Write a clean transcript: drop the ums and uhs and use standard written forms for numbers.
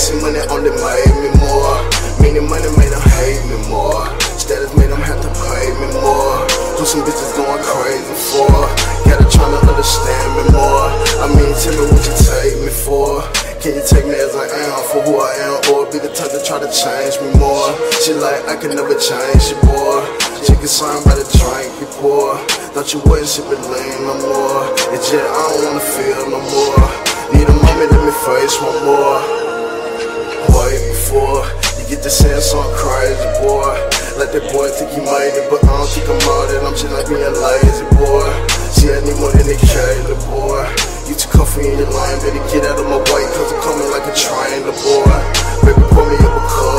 See, money only made me more. Meaning money made them hate me more. Status made them have to pay me more. Do some bitches going crazy for. Gotta try to understand me more. I mean, tell me what you take me for. Can you take me as I am for who I am, or be the type to try to change me more? She like, I can never change you, boy. She concerned by the drink you pour. Thought you wouldn't sip it lean no more. It's just, I don't wanna feel no more. Need a moment, let me face one more. Wait before you get to saying something crazy, boy. Let that boy think he made it, but I don't think I'm out it. I'm just like being lazy, boy. See, I need more than a Kayla, boy. You too comfy in your line, better get out of my way, cause I'm coming like a train, boy. Baby, pour me up a cup.